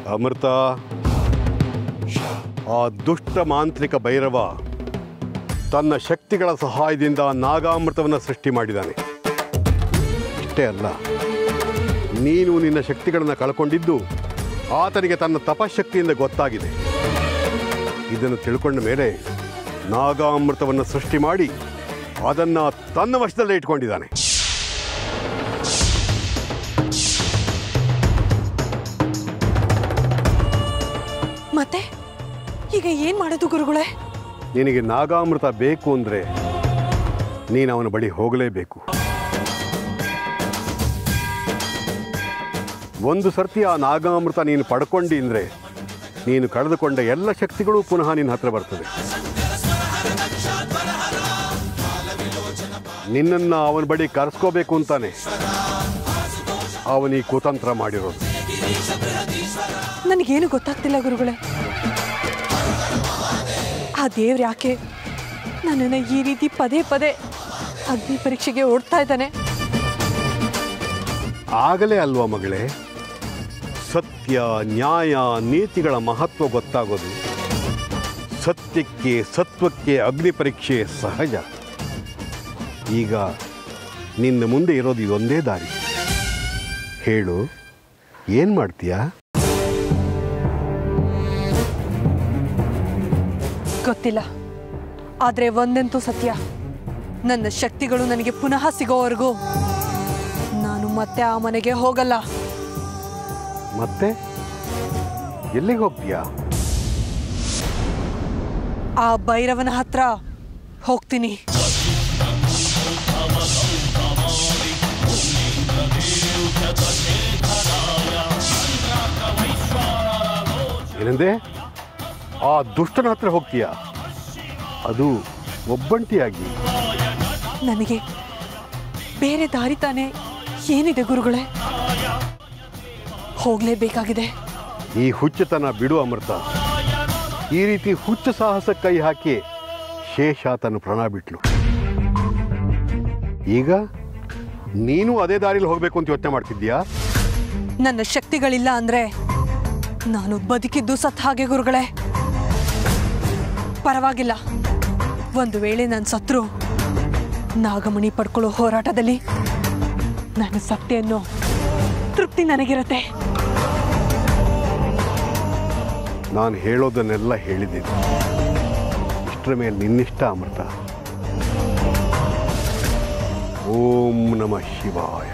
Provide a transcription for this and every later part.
ಅಮೃತ, ಆ ದುಷ್ಟ ಮಾಂತ್ರಿಕ ಭೈರವ ತನ್ನ ಶಕ್ತಿಗಳ ಸಹಾಯದಿಂದ ನಾಗಾಮೃತವನ್ನು ಸೃಷ್ಟಿ ಮಾಡಿದ್ದಾನೆ. ಇಷ್ಟೇ ಅಲ್ಲ, ನೀನು ನಿನ್ನ ಶಕ್ತಿಗಳನ್ನು ಕಳ್ಕೊಂಡಿದ್ದು ಆತನಿಗೆ ತನ್ನ ತಪಶಕ್ತಿಯಿಂದ ಗೊತ್ತಾಗಿದೆ. ಇದನ್ನು ತಿಳ್ಕೊಂಡ ಮೇಲೆ ನಾಗಾಮೃತವನ್ನು ಸೃಷ್ಟಿ ಮಾಡಿ ಅದನ್ನು ತನ್ನ ವಶದಲ್ಲೇ ಇಟ್ಕೊಂಡಿದ್ದಾನೆ. ಮತ್ತೆ ಈಗ ಏನ್ ಮಾಡೋದು ಗುರುಗಳೇ? ನಿನಗೆ ನಾಗಾಮೃತ ಬೇಕು ಅಂದರೆ ನೀನು ಅವನ ಬಳಿ ಹೋಗಲೇಬೇಕು. ಒಂದು ಸರ್ತಿ ಆ ನಾಗಾಮೃತ ನೀನು ಪಡ್ಕೊಂಡಿ ಅಂದರೆ ನೀನು ಕಳೆದುಕೊಂಡ ಎಲ್ಲ ಶಕ್ತಿಗಳು ಪುನಃ ನಿನ್ನ ಹತ್ರ ಬರ್ತದೆ. ನಿನ್ನನ್ನು ಅವನ ಬಳಿ ಕರೆಸ್ಕೋಬೇಕು ಅಂತಾನೆ ಅವನೀ ಕುತಂತ್ರ ಮಾಡಿರೋದು. ನನಗೇನು ಗೊತ್ತಾಗ್ತಿಲ್ಲ ಗುರುಗಳೇ. ಆ ದೇವ್ರು ಯಾಕೆ ನನ್ನನ್ನು ಈ ರೀತಿ ಪದೇ ಪದೇ ಅಗ್ನಿ ಪರೀಕ್ಷೆಗೆ ಓಡ್ತಾ ಇದ್ದಾನೆ? ಆಗಲೇ ಅಲ್ವಾ ಮಗಳೇ ಸತ್ಯ, ನ್ಯಾಯ, ನೀತಿಗಳ ಮಹತ್ವ ಗೊತ್ತಾಗೋದು. ಸತ್ಯಕ್ಕೆ, ಸತ್ವಕ್ಕೆ ಅಗ್ನಿ ಪರೀಕ್ಷೆ ಸಹಜ. ಈಗ ನಿನ್ನ ಮುಂದೆ ಇರೋದು ಇದೊಂದೇ ದಾರಿ. ಹೇಳು, ಏನು ಮಾಡ್ತೀಯಾ? ಗೊತ್ತಿಲ್ಲ, ಆದರೆ ಒಂದಂತೂ ಸತ್ಯ, ನನ್ನ ಶಕ್ತಿಗಳು ನನಗೆ ಪುನಃ ಸಿಗೋವರೆಗೂ ನಾನು ಮತ್ತೆ ಆ ಮನೆಗೆ ಹೋಗಲ್ಲ. ಮತ್ತೆ ಎಲ್ಲಿಗೆ ಹೋಗ್ತೀಯಾ? ಆ ಭೈರವನ ಹತ್ರ ಹೋಗ್ತೀನಿ. ಏನಂದೆ? ಆ ದುಷ್ಟನ ಹತ್ರ ಹೋಗ್ತೀಯಾ? ಅದು ಒಬ್ಬಂಟಿಯಾಗಿ? ನನಗೆ ಬೇರೆ ದಾರಿ ತಾನೇ ಏನಿದೆ ಗುರುಗಳೇ? ಹೋಗ್ಲೇಬೇಕಾಗಿದೆ. ಈ ಹುಚ್ಚತನ ಬಿಡು ಅಮೃತ. ಈ ರೀತಿ ಹುಚ್ಚ ಸಾಹಸ ಕೈ ಹಾಕಿ ಶೇಷಾತನು ಪ್ರಾಣ ಬಿಟ್ಲು. ಈಗ ನೀನು ಅದೇ ದಾರಿಲಿ ಹೋಗ್ಬೇಕು ಅಂತ ಯೋಚನೆ ಮಾಡ್ತಿದ್ದೀಯಾ? ನನ್ನ ಶಕ್ತಿಗಳಿಲ್ಲ ಅಂದ್ರೆ ನಾನು ಬದುಕಿದ್ದು ಸತ್ ಹಾಗೆ ಗುರುಗಳೇ. ಪರವಾಗಿಲ್ಲ, ಒಂದು ವೇಳೆ ನಾನು ಸತ್ರು ನಾಗಮಣಿ ಪಡ್ಕೊಳ್ಳೋ ಹೋರಾಟದಲ್ಲಿ ನಾನು ಸತ್ಯ ಅನ್ನೋ ತೃಪ್ತಿ ನನಗಿರತ್ತೆ. ನಾನು ಹೇಳೋದನ್ನೆಲ್ಲ ಹೇಳಿದ್ದೀನಿ. ಇಷ್ಟರ ಮೇಲೆ ನಿನ್ನಿಷ್ಟ ಅಮೃತ. ಓಂ ನಮಃ ಶಿವಾಯ.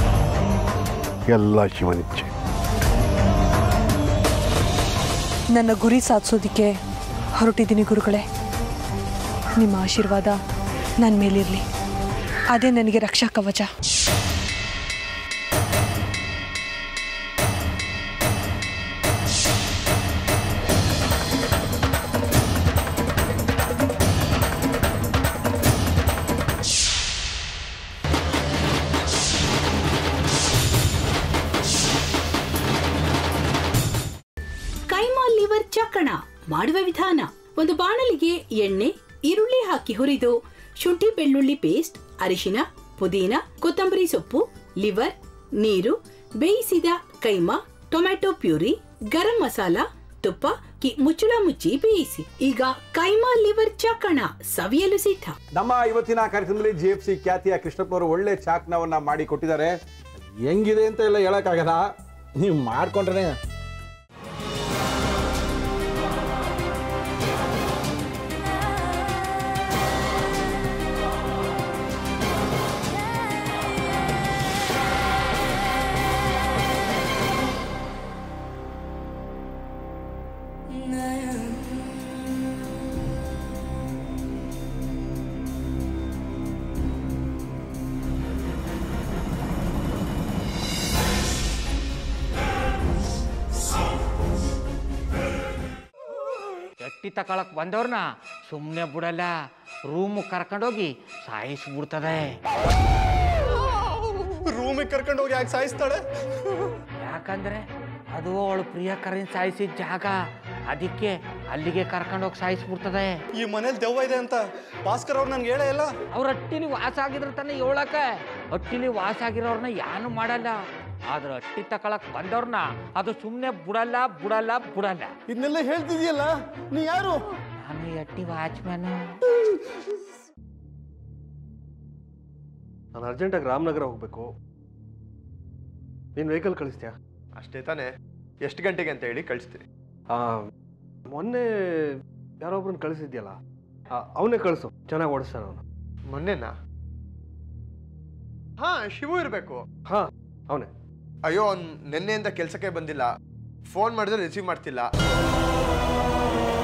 ಎಲ್ಲ ಶಿವನಿಚ್ಛೆ. ನನ್ನ ಗುರಿ ಸಾಧಿಸೋದಕ್ಕೆ ಹೊರಟಿದ್ದೀನಿ ಗುರುಗಳೇ. ನಿಮ್ಮ ಆಶೀರ್ವಾದ ನನ್ನ ಮೇಲಿರಲಿ, ಅದೇ ನನಗೆ ರಕ್ಷಾ ಕವಚ. ಕೈಮಾ ಲಿವರ್ ಚಕ್ಕಣ ಮಾಡುವ ವಿಧಾನ: ಒಂದು ಬಾಣಲಿಗೆ ಎಣ್ಣೆ, ಈರುಳ್ಳಿ ಹಾಕಿ ಹುರಿದು ಶುಂಠಿ ಬೆಳ್ಳುಳ್ಳಿ ಪೇಸ್ಟ್, ಅರಿಶಿನ, ಪುದೀನ, ಕೊತ್ತಂಬರಿ ಸೊಪ್ಪು, ಲಿವರ್, ನೀರು, ಬೇಯಿಸಿದ ಕೈಮಾ, ಟೊಮ್ಯಾಟೊ ಪ್ಯೂರಿ, ಗರಂ ಮಸಾಲ, ತುಪ್ಪ ಮುಚ್ಚಳ ಮುಚ್ಚಿ ಬೇಯಿಸಿ. ಈಗ ಕೈಮಾ ಲಿವರ್ ಚಾಕಣ ಸವಿಯಲು ಸಿದ್ಧ. ನಮ್ಮ ಇವತ್ತಿನ ಕಾರ್ಯಕ್ರಮದಲ್ಲಿ GFC ಖ್ಯಾತಿಯ ಕೃಷ್ಣಪ್ಪ ಅವರು ಒಳ್ಳೆ ಚಾಕ್ನವನ್ನ ಮಾಡಿ ಕೊಟ್ಟಿದ್ದಾರೆ. ಹೆಂಗಿದೆ ಅಂತ ಎಲ್ಲ ಹೇಳಕ್ಕಾಗಲ್ಲ, ನೀವು ಮಾಡ್ಕೊಂಡ್ರೆ. ಎಟ್ಟಿ ತಕೊಳಕ್ ಬಂದವ್ರನ್ನ ಸುಮ್ಮನೆ ಬಿಡಲ್ಲ, ರೂಮ್ ಕರ್ಕೊಂಡೋಗಿ ಸಾಯಿಸ್ಬಿಡ್ತದೆ. ರೂಮಿಗೆ ಕರ್ಕೊಂಡೋಗಿ ಯಾಕೆ ಸಾಯಿಸ್ತಾಳೆ? ಯಾಕಂದ್ರೆ ಅದು ಅವಳು ಪ್ರಿಯಕರನ್ ಸಾಯಿಸಿದ ಜಾಗ, ಅದಕ್ಕೆ ಅಲ್ಲಿಗೆ ಕರ್ಕೊಂಡೋಗಿ ಸಾಯಿಸ್ಬಿಡ್ತದೆ. ಈ ಮನೇಲಿ ದೆವ್ವ ಇದೆ ಅಂತ ಭಾಸ್ಕರ್ ಅವ್ರು ನನ್ಗೆ ಹೇಳೇ ಇಲ್ಲ. ಅವ್ರ ಹಟ್ಟಿಲಿ ವಾಸ ಆಗಿದ್ರೆ ತಾನೆ ಹೇಳಕ. ಹಟ್ಟಿಲಿ ವಾಸ ಆಗಿರೋರ್ನ ಯಾನು ಮಾಡಲ್ಲ, ಆದ್ರೆ ಅಟ್ಟಿ ತಕೊಳಕ್ ಬಂದವ್ರನ್ನ ಅದು ಸುಮ್ಮನೆ ಬಿಡಲ್ಲ ಬಿಡಲ್ಲ ಬಿಡಲ್ಲ. ಇದನ್ನೆಲ್ಲ ಹೇಳ್ತಿದ್ಯಲ್ಲ, ನೀ ಯಾರು? ನಾನು ಈ ಅಟ್ಟಿ ವಾಚ್ಮ್ಯಾನು. ನಾನು ಅರ್ಜೆಂಟಾಗಿ ರಾಮನಗರ ಹೋಗ್ಬೇಕು. ನೀನು ವೆಹಿಕಲ್ ಕಳಿಸ್ತೀಯಾ? ಅಷ್ಟೇ ತಾನೇ. ಎಷ್ಟು ಗಂಟೆಗೆ ಅಂತ ಹೇಳಿ ಕಳಿಸ್ತೀನಿ. ಮೊನ್ನೆ ಯಾರೊಬ್ರನ್ನ ಕಳಿಸಿದ್ಯಲ್ಲ, ಅವನೇ ಕಳಿಸು, ಚೆನ್ನಾಗಿ ಓಡಿಸ್ತಾನೆ ಅವನು. ಮೊನ್ನೆನಾ? ಹಾ, ಶಿವು ಇರಬೇಕು. ಹಾಂ, ಅವನೇ. ಅಯ್ಯೋ, ಅವ್ನು ನಿನ್ನೆಯಿಂದ ಕೆಲಸಕ್ಕೆ ಬಂದಿಲ್ಲ. ಫೋನ್ ಮಾಡಿದ್ರೆ ರಿಸೀವ್ ಮಾಡ್ತಿಲ್ಲ.